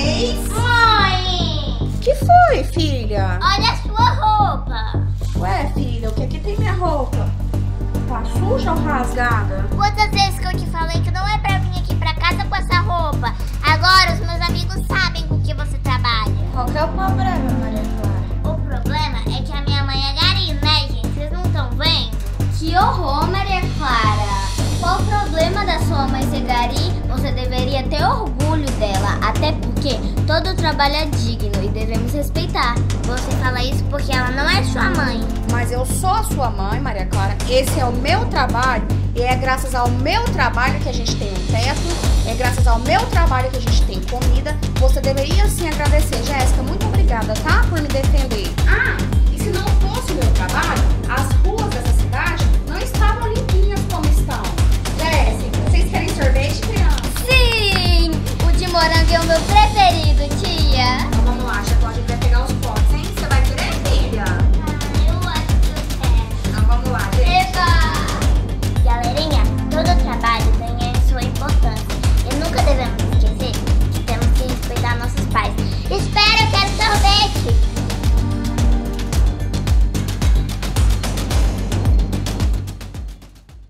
vez. Mãe! Que foi, filha? Olha a sua roupa. Ué, filha, o que aqui tem minha roupa? Tá suja ou rasgada? Quantas vezes que eu te falei que não é pra vir aqui pra casa com essa roupa? Agora os meus amigos sabem com que você trabalha. Qual que é o problema, Maria Clara? O problema é que a minha mãe é gari, né, gente? Vocês não estão vendo? Que horror, Maria Clara! Qual o problema da sua mãe ser gari? Você deveria ter orgulho dela, até porque todo trabalho é digno e devemos respeitar. Você fala isso porque ela não é sua mãe. Mas eu sou a sua mãe, Maria Clara. Esse é o meu trabalho e é graças ao meu trabalho que a gente tem um teto, é graças ao meu trabalho que a gente tem comida. Você deveria sim agradecer. Jéssica, muito obrigada, tá? Por me defender. Ah,